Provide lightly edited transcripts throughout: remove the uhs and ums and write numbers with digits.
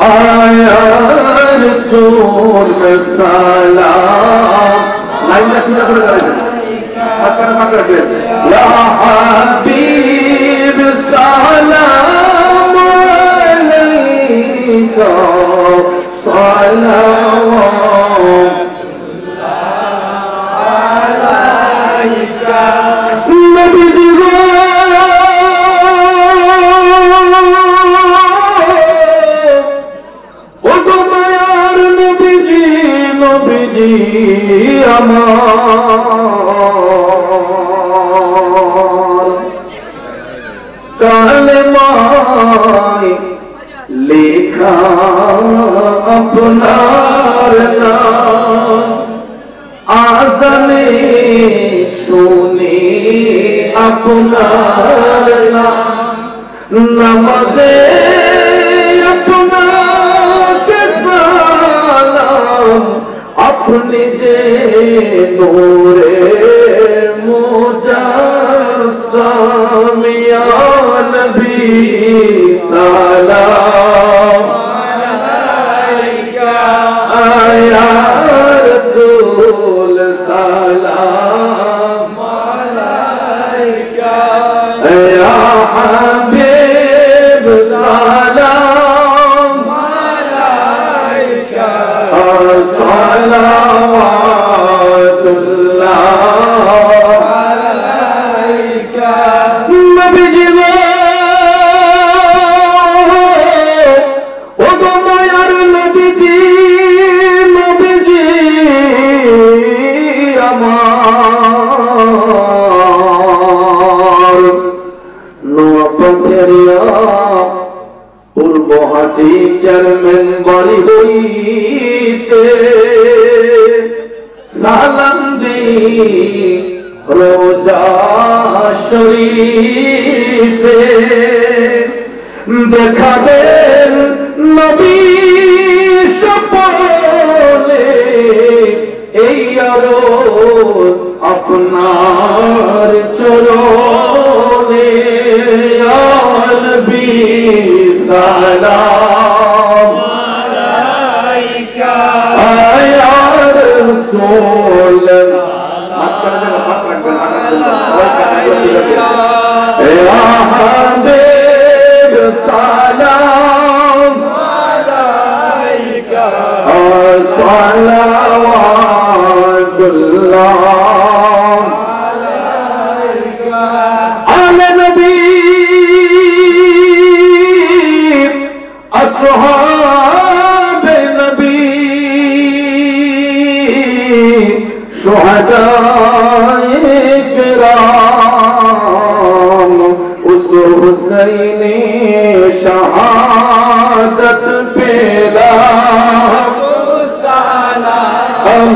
آیا رسول سلام یا حبیب سلام علیکہ صلوات نبی جی وہ تو میار نبی جی ہمار کلمہ لکھا اپنا نام آزم سنی اپنا نماز اپنا کے سلام اپنی جے نور مجسم یا نبی سلام علیکہ یا رسول سلام علیکہ یا حبیب سلام علیکہ صلوات اللہ علیکہ نبی جی وہ تو میار نبی جی Purbahati chairman বাড়ি হইতে সালাম দিই রোজা শরীফে দেখাবেন নবী সপনে এই আরজ আপনার চরণে ইয়া নবী সালাম আলাইকা ইয়া রাসূল ইয়া হাবিব সালাম আলাইকা সালাওয়াতুল্লাহ আলাইকা আলা নবী أصحاب النبي شهداء کرام اس حسین شہادت پہ لاکھوں سلام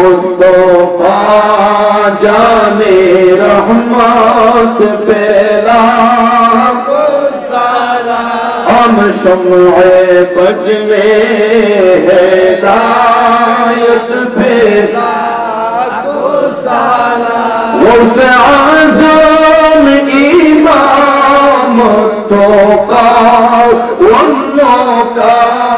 مصطفیٰ جان رحمت پہ لاکھوں سلام ہم شمع بج میں ہدایت پہ لاکھوں سلام غوث اعظم امامتوں کا واللہ کا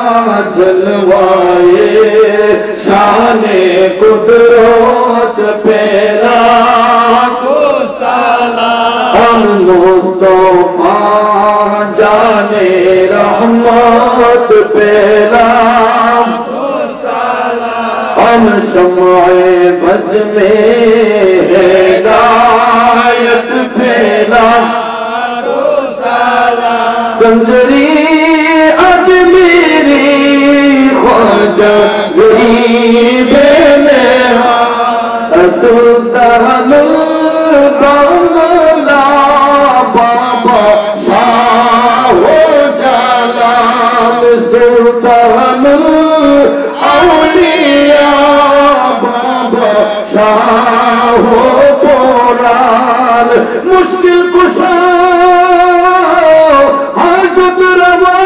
جلوائے شان قدرت پہ لاکھوں سلام مصطفیٰ جان رحمت پہ لاکھوں سلام ہم شمع بز میں ہدایت پہ لاکھوں سلام سنجری اجمیری خواجہ غریب نہا سلطان البلا بابا شاہ جلال سلطان الاولیاء بابا شاہ قرآن مشکل کشا حاجت روا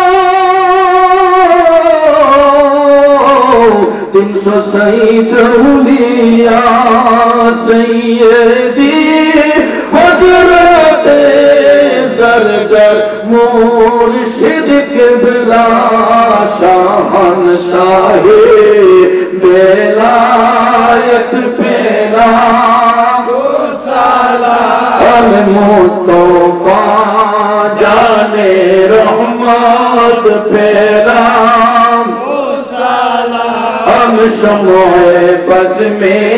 360 اولیاء سیدی حضرت زر مرشد قبلہ شاہنشاہ ولایت پیرا کو سلام مصطفیٰ جانے رحمت پیرا کو سلام ہم شمع بز میں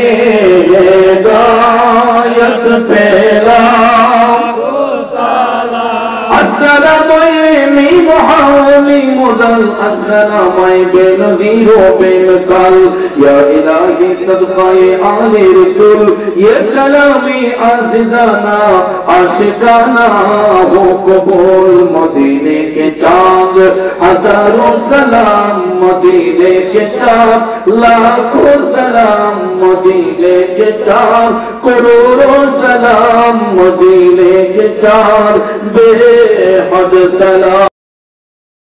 غایت پیرا کو سلام السلام میم حامی مدل السلام بے نظیر و بے مثال یا الہی صدقہ آل رسول یہ سلامی عزیزانہ عاشقانہ ہو قبول مدینے کے چاند ہزاروں سلام مدینے کے چاند لاکھوں سلام مدینے کے چاند کروڑوں سلام مدینے کے چاند بے حد سلام